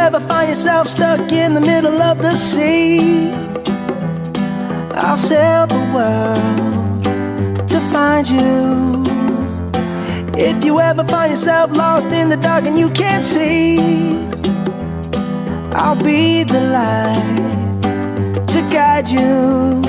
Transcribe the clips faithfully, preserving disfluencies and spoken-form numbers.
ever find yourself stuck in the middle of the sea, I'll sail the world to find you. If you ever find yourself lost in the dark and you can't see, I'll be the light to guide you.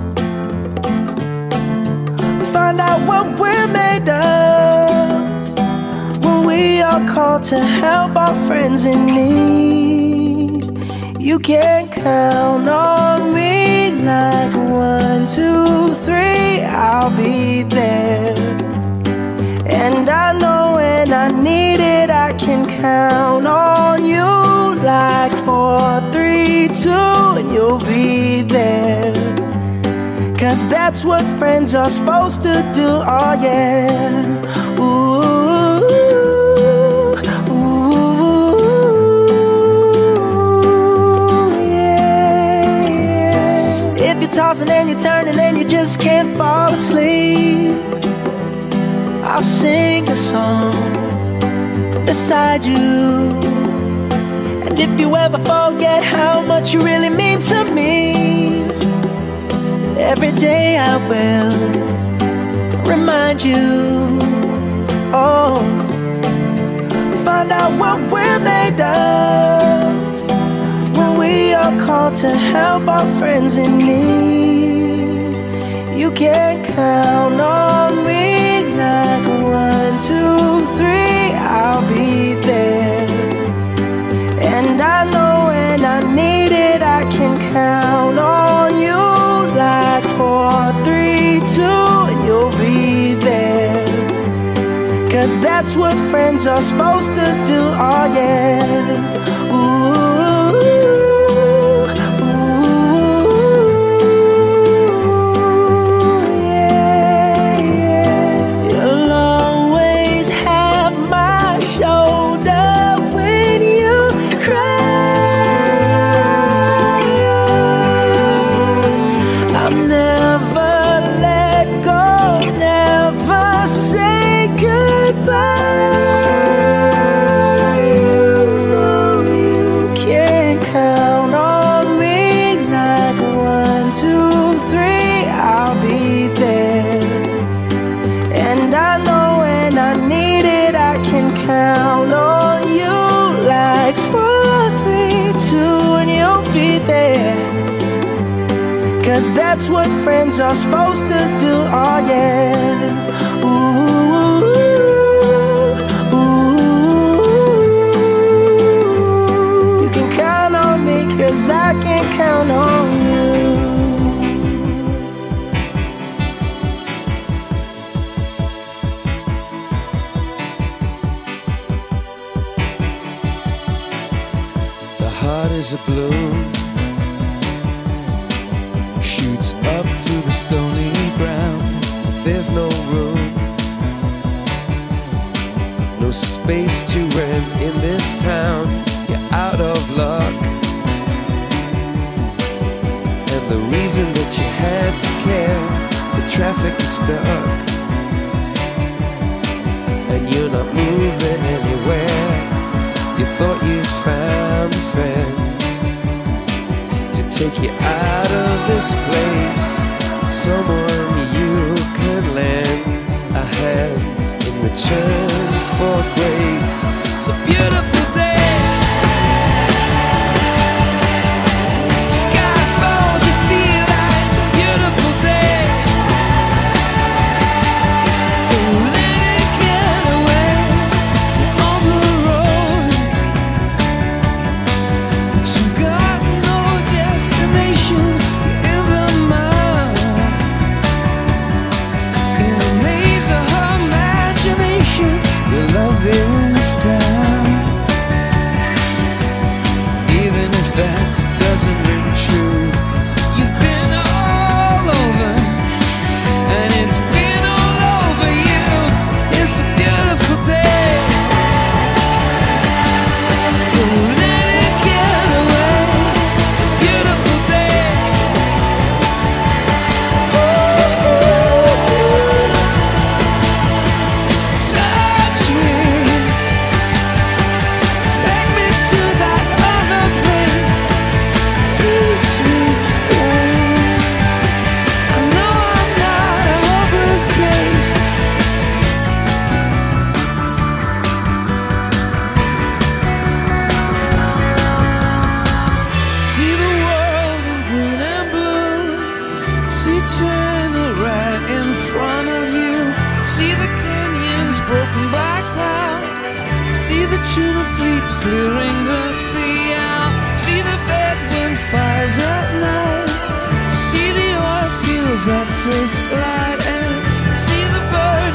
Find out what we're made of when we are called to help our friends in need. You can count on me like one, two, three, I'll be there. And I know when I need it, I can count on you like four, three, two, and you'll be there. Cause that's what friends are supposed to do, oh yeah. Ooh, ooh, yeah, yeah. If you're tossing and you're turning and you just can't fall asleep, I'll sing a song beside you. And if you ever forget how much you really mean to me, every day I will remind you. Oh, find out what we're made of when we are called to help our friends in need. You can count on me like one, two, three, I'll be there. And I know when I need it, I can count on you like four, three, two, and you'll be there. Cause that's what friends are supposed to do, oh yeah. Ooh, ooh, yeah, yeah. You'll always have my shoulder when you cry. I'm never let go, never say goodbye. You know you can count on me like one, two, three, I'll be there. And I know when I need it, I can count on you like four, three, two, and you'll be there. Cause that's what friends are supposed to do, oh yeah. Ooh, ooh, you can count on me cause I can count on you. The heart is a bloom, shoots up through the stony ground. There's no room, no space to rent in this town. You're out of luck, and the reason that you had to care, the traffic is stuck, and you're not moving anywhere. You thought you found a friend to take you out of this place, someone you could lend a hand in return for grace. It's a beautiful day, sky falls, you feel like it's a beautiful day. So let it get away on the road, but you've got no destination. You're in the mud, in the maze of her imagination. Your love is down. broken by cloud. See the tuna fleets clearing the sea out. See the bedroom fires at night. See the oil fields at first light. And see the birds